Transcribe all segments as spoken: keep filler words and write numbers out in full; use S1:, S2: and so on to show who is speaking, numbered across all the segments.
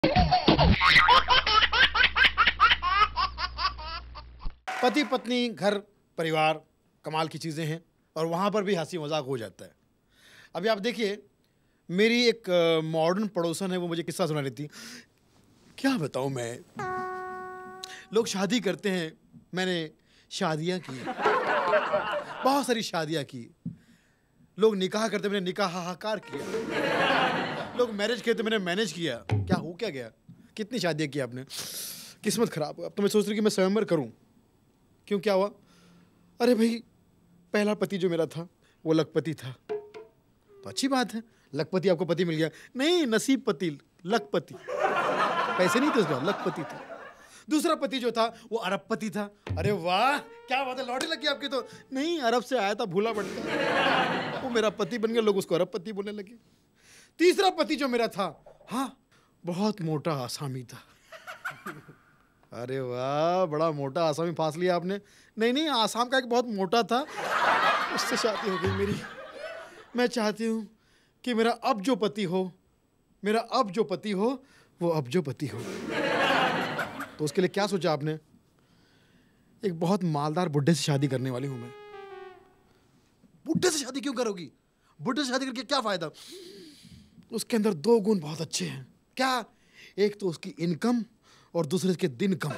S1: पति पत्नी घर परिवार कमाल की चीजें हैं और वहां पर भी हंसी मजाक हो जाता है। अभी आप देखिए, मेरी एक मॉडर्न पड़ोसन है, वो मुझे किस्सा सुना रही थी। क्या बताऊं मैं, लोग शादी करते हैं, मैंने शादियां की, बहुत सारी शादियां की। लोग निकाह करते, मैंने निकाह हाहाकार किया। लोग मैरिज करते, मैंने मैनेज किया। क्या हो क्या गया, कितनी शादियां की आपने, किस्मत खराब हो। अब तो मैं सोच रही कि मैं स्वयंवर करूं। क्यों, क्या हुआ? अरे भाई, पहला पति जो मेरा था वो लखपति था, तो अच्छी बात है, लखपति आपको पति मिल गया। नहीं, नसीब पति, लखपति, पैसे नहीं थे उसका, लखपति था। दूसरा पति जो था वो अरबपति था। अरे वाह, क्या बात है, लॉटरी लगी आपकी तो। नहीं, अरब से आया था, भूला पड़ता, वो मेरा पति बन गया, लोग उसको अरबपति बोलने लगे। तीसरा पति जो मेरा था, हाँ, बहुत मोटा आसामी था। अरे वाह, बड़ा मोटा आसामी फांस लिया आपने। नहीं नहीं, आसाम का एक बहुत मोटा था, उससे शादी हो गई मेरी। मैं चाहती हूँ कि मेरा अब जो पति हो, मेरा अब जो पति हो वो अब जो पति हो। तो उसके लिए क्या सोचा आपने? एक बहुत मालदार बुड्ढे से शादी करने वाली हूं मैं। बुड्ढे से शादी क्यों करोगी? बुड्ढे से शादी करके क्या फायदा? उसके अंदर दो गुण बहुत अच्छे हैं। क्या? एक तो उसकी इनकम और दूसरे उसके दिन कम।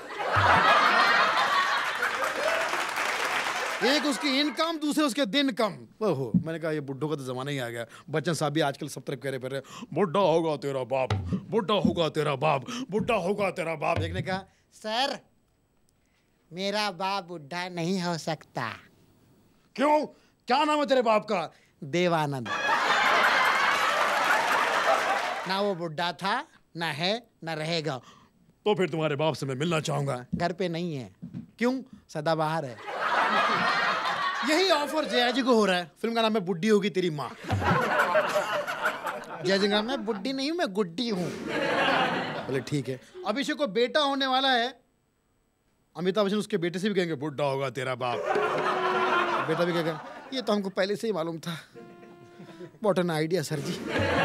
S1: एक उसकी इनकम, दूसरे उसके दिन कम। ओहो, मैंने कहा ये बुड्ढों का तो जमाना ही आ गया। बच्चन साहब भी आजकल सब तरफ कह रहे फिर, बुड्ढा होगा तेरा बाप, बुड्ढा होगा तेरा बाप, बुड्ढा होगा तेरा बाप। एक ने कहा,
S2: सर, मेरा बाप बुढ़ा नहीं हो सकता।
S1: क्यों, क्या नाम है तेरे बाप का?
S2: देवानंद। ना वो बुढ़ा था, ना है, ना रहेगा।
S1: तो फिर तुम्हारे बाप से मैं मिलना चाहूंगा।
S2: घर पे नहीं है।
S1: क्यों?
S2: सदाबहार है।
S1: यही ऑफर जया जी को हो रहा है। फिल्म का नाम है बुड्ढी होगी तेरी माँ।
S2: जया जी का, मैं बुड्ढी नहीं हूँ, मैं गुड्डी हूँ।
S1: बोले ठीक है। अभिषेक को बेटा होने वाला है, अमिताभ बच्चन उसके बेटे से भी कहेंगे बुड्ढा होगा तेरा बाप। बेटा भी कहेगा, ये तो हमको पहले से ही मालूम था। What an idea sir ji.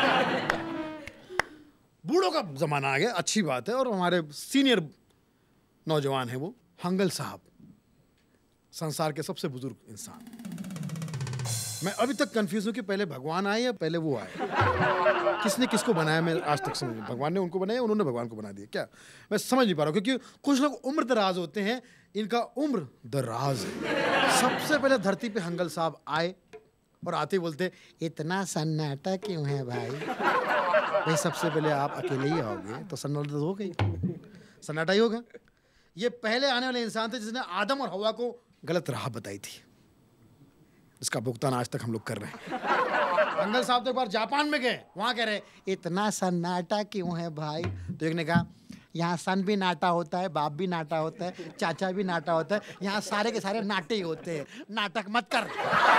S1: बूढ़ों का जमाना आ गया, अच्छी बात है। और हमारे सीनियर नौजवान है वो हंगल साहब, संसार के सबसे बुजुर्ग इंसान। मैं अभी तक कंफ्यूज हूं कि पहले भगवान आए या पहले वो आए। किसने किसको बनाया, मैं आज तक समझ नहीं। भगवान ने उनको बनाया, उन्होंने भगवान को बना दिया क्या? मैं समझ नहीं पा रहा हूं, क्योंकि कुछ लोग उम्र दराज होते हैं, इनका उम्र दराज है। सबसे पहले धरती पे हंगल साहब आए और आते ही बोलते,
S2: इतना सन्नाटा क्यों है भाई?
S1: भाई सबसे पहले आप अकेले ही आओगे तो सन्नाटा तो हो गई, सन्नाटा ही होगा। ये पहले आने वाले इंसान थे जिसने आदम और हवा को गलत राह बताई थी, इसका भुगतान आज तक हम लोग कर रहे हैं। हंगल साहब तो एक बार जापान में गए, वहां कह रहे,
S2: इतना सन्नाटा क्यों है भाई?
S1: तो एक ने कहा,
S2: यहाँ सन भी नाटा होता है, बाप भी नाटा होता है, चाचा भी नाटा होता है, यहाँ सारे के सारे नाटे ही होते हैं। नाटक मत कर।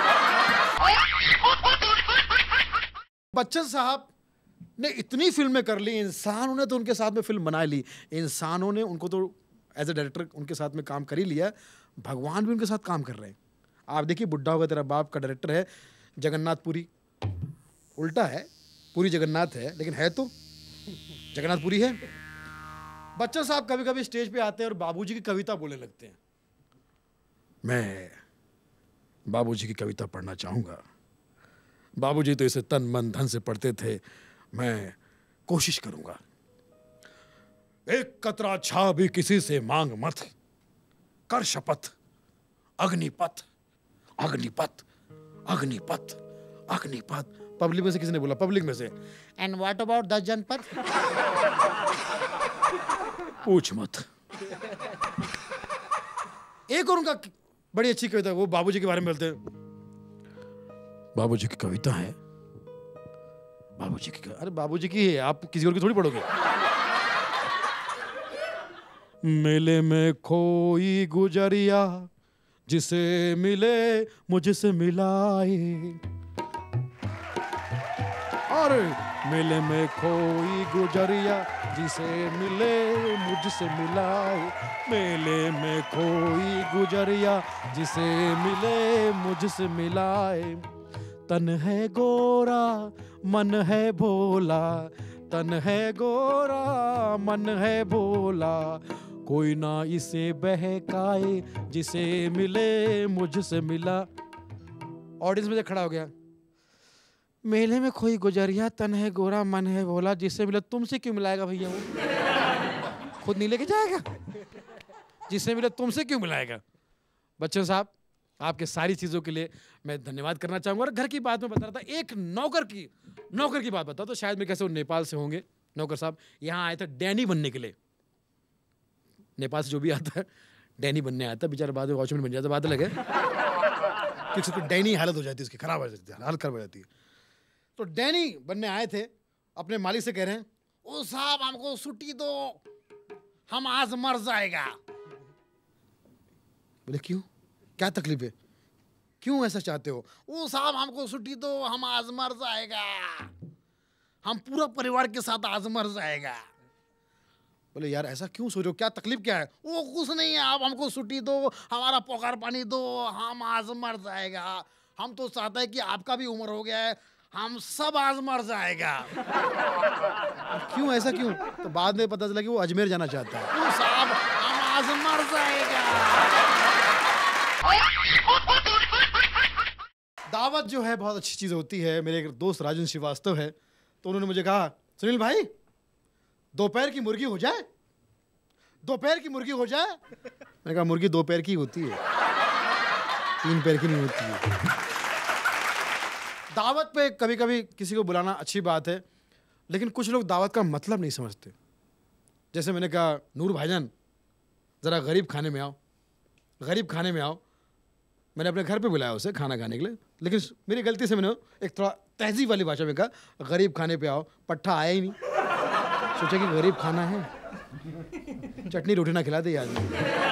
S1: बच्चन साहब ने इतनी फिल्में कर ली, इंसानों ने तो उनके साथ में फिल्म बना ली, इंसानों ने उनको तो एज ए डायरेक्टर उनके साथ में काम कर ही लिया, भगवान भी उनके साथ काम कर रहे हैं। आप देखिए, बुड्ढा होगा तेरा बाप का डायरेक्टर है जगन्नाथ पुरी। उल्टा है, पुरी जगन्नाथ है, लेकिन है तो जगन्नाथ पुरी है। बच्चन साहब कभी कभी स्टेज पे आते हैं और बाबूजी की कविता बोलने लगते हैं। मैं बाबूजी की कविता पढ़ना चाहूंगा, बाबूजी तो इसे तन मन धन से पढ़ते थे, मैं कोशिश करूंगा। एक कतरा छा भी किसी से मांग मत, कर शपथ अग्निपथ अग्निपथ अग्निपथ अग्निपथ। पब्लिक में से किसी ने बोला, पब्लिक में से।
S2: एंड व्हाट अबाउट दस जनपद?
S1: पूछ मत। एक और उनका बड़ी अच्छी कविता, वो बाबूजी के बारे में बोलते हैं। बाबूजी की कविता है, बाबूजी की, अरे बाबूजी की है, आप किसी और की थोड़ी पढ़ोगे। मेले में खोई गुजरिया, जिसे मिले मुझसे मिलाए। और मेले में खोई गुजरिया, जिसे मिले मुझसे मिलाए। मेले में खोई गुजरिया, जिसे मिले मुझसे मिलाए। तन है गोरा मन है भोला,
S3: तन है गोरा मन है भोला, कोई ना इसे बहकाए, जिसे मिले मुझसे मिला। ऑडियंस में से खड़ा हो गया, मेले में कोई गुजरिया तन है गोरा मन है भोला, जिससे मिले तुमसे क्यों मिलाएगा भैया, वो खुद नहीं लेके जाएगा, जिससे मिले तुमसे क्यों मिलाएगा। बच्चों साहब, आपके सारी चीजों के लिए मैं धन्यवाद करना चाहूंगा। और घर की बात में बता रहा था, एक नौकर की नौकर की बात बता, तो शायद मैं कैसे वो नेपाल से होंगे। नौकर साहब यहाँ आए थे डैनी बनने के लिए, नेपाल से जो भी आता है डैनी बनने आता है, बेचारा बाद में वॉचमैन बन जाता, बात लगे
S1: किसी को डैनी हालत हो जाती है, उसकी खराब हो जाती है, हालत खराब हो जाती है। तो डैनी बनने आए थे, अपने मालिक से कह रहे हैं, ओ साहब हमको छुट्टी दो, हम आज मर जाएगा। बोले क्यों, क्या तकलीफ है, क्यों ऐसा चाहते हो? ओ साहब हमको छुट्टी दो, हम आज मर जाएगा, हम पूरा परिवार के साथ आज मर जाएगा। बोले यार ऐसा क्यों सोच रहे हो, क्या तकलीफ क्या है? वो कुछ नहीं है, आप हमको छुट्टी दो, हमारा पगार पानी दो, हम आज मर जाएगा। हम तो चाहते हैं कि आपका भी उम्र हो गया है, हम सब आज मर जाएगा। क्यों ऐसा क्यों? तो बाद में पता चला कि वो अजमेर जाना चाहता है। ओ साहब हम आज मर जाएगा। दावत जो है बहुत अच्छी चीज होती है। मेरे एक दोस्त राजन श्रीवास्तव है, तो उन्होंने मुझे कहा, सुनील भाई दोपहर की मुर्गी हो जाए, दोपहर की मुर्गी हो जाए। मैंने कहा मुर्गी दो पैर की होती है, तीन पैर की नहीं होती है। दावत पे कभी कभी किसी को बुलाना अच्छी बात है, लेकिन कुछ लोग दावत का मतलब नहीं समझते। जैसे मैंने कहा, नूर भाईजान ज़रा गरीब खाने में आओ, गरीब खाने में आओ। मैंने अपने घर पे बुलाया उसे खाना खाने के लिए, लेकिन मेरी गलती से मैंने एक थोड़ा तहजीब वाली भाषा में कहा, गरीब खाने पे आओ। पट्ठा आया ही नहीं, सोचा कि गरीब खाना है, चटनी रोटी ना खिला दे आदमी।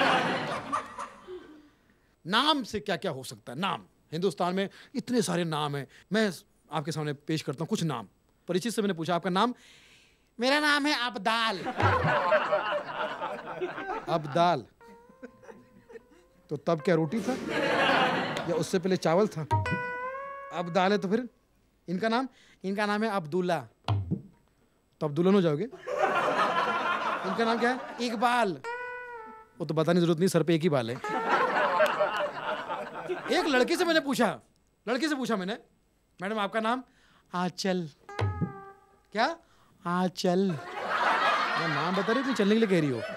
S1: नाम से क्या क्या हो सकता है। नाम, हिंदुस्तान में इतने सारे नाम हैं। मैं आपके सामने पेश करता हूँ कुछ नाम। परिचित से मैंने पूछा, आपका नाम? मेरा नाम है अब्दाल। अब्दाल, तो तब क्या रोटी था या उससे पहले चावल था? अब्दाल है तो फिर इनका नाम? इनका नाम है अब्दुल्ला, तो अब दुल्हन हो जाओगे। इनका नाम क्या है? इकबाल, वो तो बताने की जरूरत नहीं, सर पे एक ही बाल है। एक लड़की से मैंने पूछा, लड़की से पूछा मैंने, मैडम आपका नाम? आंचल। क्या? आंचल। नाम बता रही हो, चलने के लिए कह रही हो।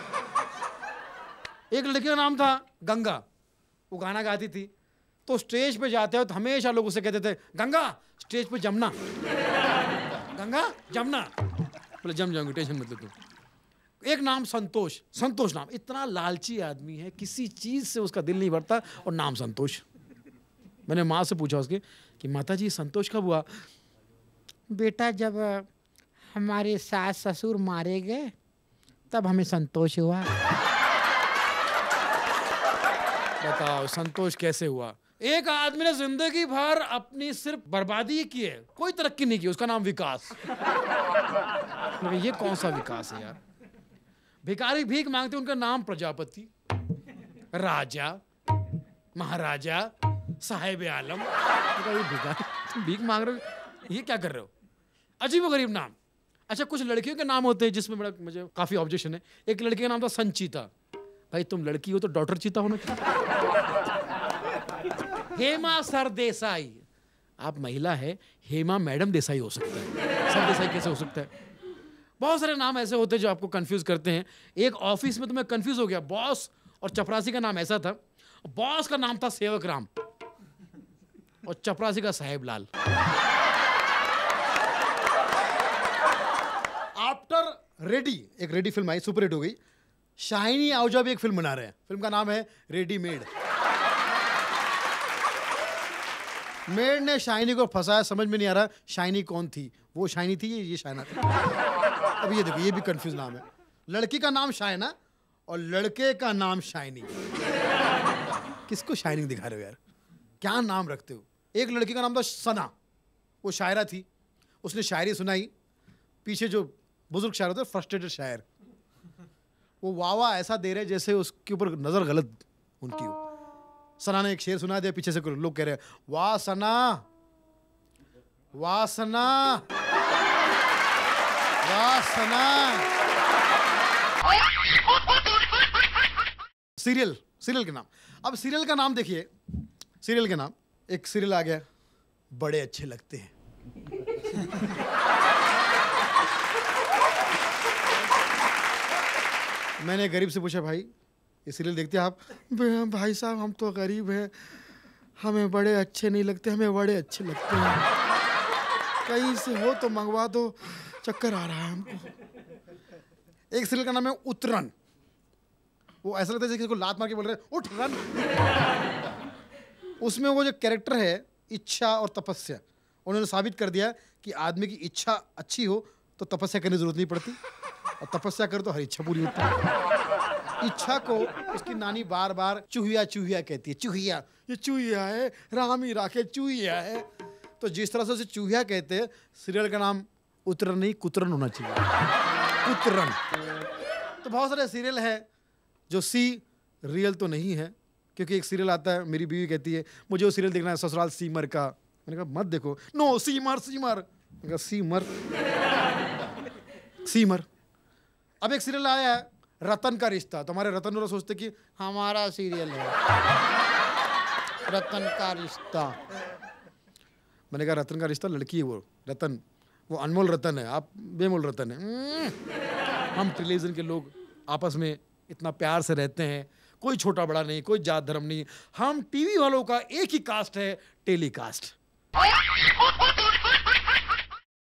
S1: एक लड़की का नाम था गंगा, वो गाना गाती थी, तो स्टेज पे जाते हो तो हमेशा लोग उसे कहते थे, गंगा स्टेज पे जमना, गंगा जमना। बोले जम जाऊंगी, टेंशन मत ले तुम। एक नाम संतोष, संतोष नाम। इतना लालची आदमी है, किसी चीज से उसका दिल नहीं भरता, और नाम संतोष। मैंने माँ से पूछा उसके कि माता जी संतोष कब हुआ?
S2: बेटा जब हमारे सास ससुर मारे गए तब हमें संतोष हुआ।
S3: बताओ संतोष कैसे हुआ? एक आदमी ने जिंदगी भर अपनी सिर्फ बर्बादी की है, कोई तरक्की नहीं की, उसका नाम विकास। ये कौन सा विकास है यार? भिखारी भीख मांगते, उनका नाम प्रजापति, राजा, महाराजा, साहिब आलम। ये भिखारी, तुम भीख मांग रहे हो, ये क्या कर रहे हो? अजीब गरीब नाम। अच्छा, कुछ लड़कियों के नाम होते हैं जिसमें बड़ा मुझे काफी ऑब्जेक्शन है। एक लड़की का नाम था संचीता। भाई तुम लड़की हो तो डॉक्टर चीता होना चाहिए। हेमा सरदेसाई, आप महिला है, हेमा मैडम देसाई हो सकता है, सरदेसाई कैसे हो सकता है? बहुत सारे नाम ऐसे होते हैं जो आपको कंफ्यूज करते हैं। एक ऑफिस में तो मैं कंफ्यूज हो गया, बॉस और चपरासी का नाम ऐसा था, बॉस का नाम था सेवक राम और चपरासी का साहेब लाल।
S1: आफ्टर रेडी, एक रेडी फिल्म आई, सुपर हिट हो गई। शाइनी आहूजा भी एक फिल्म बना रहे हैं, फिल्म का नाम है रेडीमेड। मेड ने शाइनी को फंसाया, समझ में नहीं आ रहा शाइनी कौन थी, वो शाइनी थी, ये शाइना थी। अब ये देखो, ये भी कंफ्यूज नाम है। लड़की का नाम शाइना और लड़के का नाम शाइनी। किसको शाइनिंग दिखा रहे हो यार, क्या नाम रखते हो? एक लड़की का नाम था सना, वो शायरा थी, उसने शायरी सुनाई। पीछे जो बुजुर्ग शायर होते, फ्रस्ट्रेटेड शायर, वो वाह वाह ऐसा दे रहे जैसे उसके ऊपर नजर गलत उनकी हो। सना ने एक शेर सुना दिया, पीछे से लोग कह रहे हैं, वाह सना, वाह सना। वाह सना। सीरियल, सीरियल के नाम। अब सीरियल का नाम देखिए, सीरियल के नाम, एक सीरियल आ गया, बड़े अच्छे लगते हैं। मैंने गरीब से पूछा, भाई ये सीरियल देखते हैं आप? भाई साहब हम तो गरीब हैं, हमें बड़े अच्छे नहीं लगते, हमें बड़े अच्छे लगते हैं, कहीं से हो तो मंगवा दो, चक्कर आ रहा है हमको। एक सीरियल का नाम है उतरन। वो ऐसा लगता है जैसे किसी को लात मार के बोल रहे हैं उठ रन। उसमें वो जो कैरेक्टर है, इच्छा और तपस्या, उन्होंने साबित कर दिया कि आदमी की इच्छा अच्छी हो तो तपस्या करने की जरूरत नहीं पड़ती, और तपस्या करो तो हर इच्छा पूरी होती है। इच्छा को उसकी नानी बार बार चूहिया चूहिया कहती है, चूहिया, ये चूहिया है, राम ही राखे चूहिया है। तो जिस तरह से उसे चूहिया कहते हैं, सीरियल का नाम उतरन नहीं कुतरन होना चाहिए, कुतरन। तो बहुत सारे सीरियल है जो सी रियल तो नहीं है, क्योंकि एक सीरियल आता है, मेरी बीवी कहती है मुझे वो सीरियल देखना है ससुराल सीमर का। मैंने कहा मत देखो। No seamer seamer. मैंने कहा सीमर सीमर। अब एक सीरियल आया है रतन का रिश्ता, तो हमारे रतन वाला सोचते कि हमारा सीरियल है रतन का रिश्ता। मैंने कहा रतन का रिश्ता लड़की है, वो रतन, वो अनमोल रतन है, आप बेमोल रतन है। हम टेलीविजन के लोग आपस में इतना प्यार से रहते हैं, कोई छोटा बड़ा नहीं, कोई जात धर्म नहीं, हम टीवी वालों का एक ही कास्ट है, टेलीकास्ट।